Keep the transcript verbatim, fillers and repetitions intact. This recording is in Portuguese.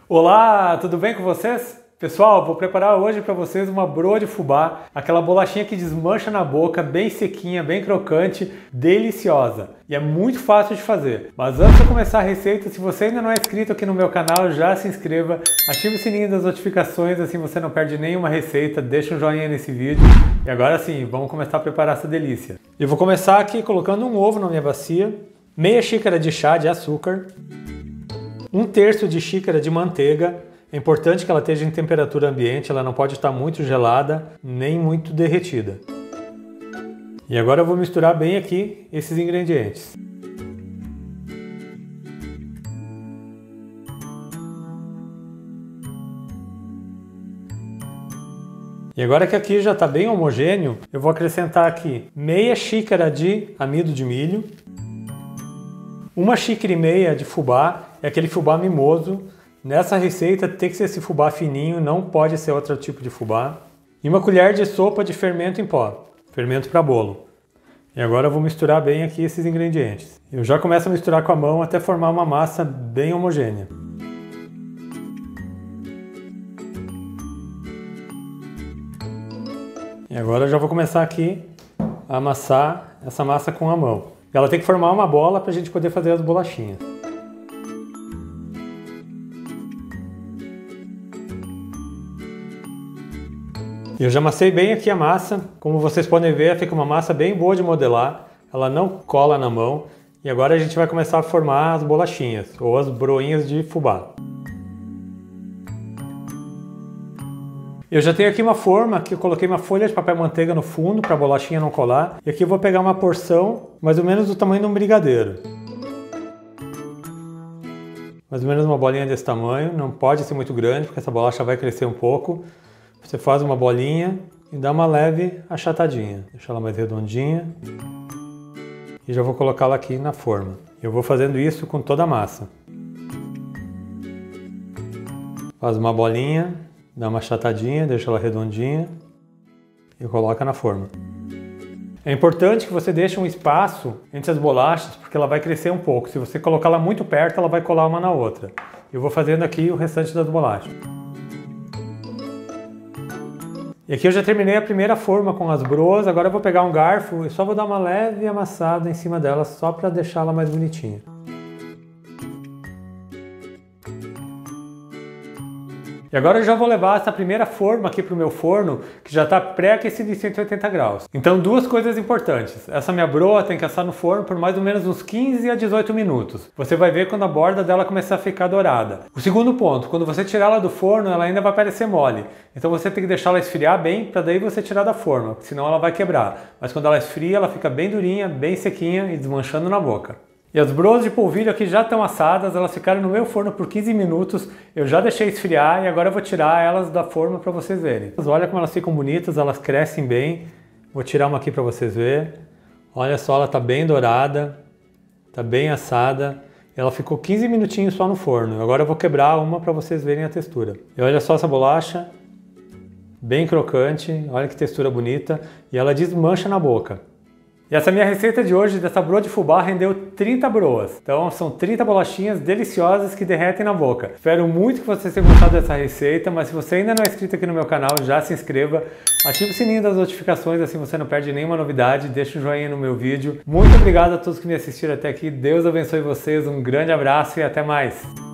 Olá, tudo bem com vocês? Pessoal, vou preparar hoje para vocês uma broa de fubá, aquela bolachinha que desmancha na boca, bem sequinha, bem crocante, deliciosa. E é muito fácil de fazer. Mas antes de eu começar a receita, se você ainda não é inscrito aqui no meu canal, já se inscreva, ative o sininho das notificações, assim você não perde nenhuma receita, deixa um joinha nesse vídeo. E agora sim, vamos começar a preparar essa delícia. Eu vou começar aqui colocando um ovo na minha bacia, meia xícara de chá de açúcar, um terço de xícara de manteiga. É importante que ela esteja em temperatura ambiente, ela não pode estar muito gelada, nem muito derretida. E agora eu vou misturar bem aqui esses ingredientes. E agora que aqui já está bem homogêneo, eu vou acrescentar aqui meia xícara de amido de milho, uma xícara e meia de fubá, é aquele fubá mimoso. Nessa receita tem que ser esse fubá fininho, não pode ser outro tipo de fubá. E uma colher de sopa de fermento em pó, fermento para bolo. E agora eu vou misturar bem aqui esses ingredientes. Eu já começo a misturar com a mão até formar uma massa bem homogênea. E agora eu já vou começar aqui a amassar essa massa com a mão. Ela tem que formar uma bola para a gente poder fazer as bolachinhas. Eu já amassei bem aqui a massa, como vocês podem ver, fica uma massa bem boa de modelar, ela não cola na mão. E agora a gente vai começar a formar as bolachinhas, ou as broinhas de fubá. Eu já tenho aqui uma forma, que eu coloquei uma folha de papel manteiga no fundo para a bolachinha não colar. E aqui eu vou pegar uma porção, mais ou menos do tamanho de um brigadeiro. Mais ou menos uma bolinha desse tamanho, não pode ser muito grande, porque essa bolacha vai crescer um pouco. Você faz uma bolinha e dá uma leve achatadinha. Deixa ela mais redondinha. E já vou colocá-la aqui na forma. Eu vou fazendo isso com toda a massa. Faz uma bolinha, dá uma achatadinha, deixa ela redondinha e coloca na forma. É importante que você deixe um espaço entre as bolachas, porque ela vai crescer um pouco. Se você colocá-la muito perto, ela vai colar uma na outra. Eu vou fazendo aqui o restante das bolachas. E aqui eu já terminei a primeira forma com as broas, agora eu vou pegar um garfo e só vou dar uma leve amassada em cima dela, só para deixá-la mais bonitinha. E agora eu já vou levar essa primeira forma aqui para o meu forno, que já está pré-aquecido em cento e oitenta graus. Então duas coisas importantes. Essa minha broa tem que assar no forno por mais ou menos uns quinze a dezoito minutos. Você vai ver quando a borda dela começar a ficar dourada. O segundo ponto, quando você tirar ela do forno, ela ainda vai parecer mole. Então você tem que deixar ela esfriar bem, para daí você tirar da forma, senão ela vai quebrar. Mas quando ela esfria, ela fica bem durinha, bem sequinha e desmanchando na boca. E as broas de polvilho aqui já estão assadas, elas ficaram no meu forno por quinze minutos, eu já deixei esfriar e agora eu vou tirar elas da forma para vocês verem. Olha como elas ficam bonitas, elas crescem bem. Vou tirar uma aqui para vocês verem. Olha só, ela está bem dourada, está bem assada. Ela ficou quinze minutinhos só no forno. Agora eu vou quebrar uma para vocês verem a textura. E olha só essa bolacha, bem crocante, olha que textura bonita. E ela desmancha na boca. E essa minha receita de hoje, dessa broa de fubá, rendeu trinta broas. Então são trinta bolachinhas deliciosas que derretem na boca. Espero muito que vocês tenham gostado dessa receita, mas se você ainda não é inscrito aqui no meu canal, já se inscreva. Ative o sininho das notificações, assim você não perde nenhuma novidade. Deixa um joinha no meu vídeo. Muito obrigado a todos que me assistiram até aqui. Deus abençoe vocês, um grande abraço e até mais.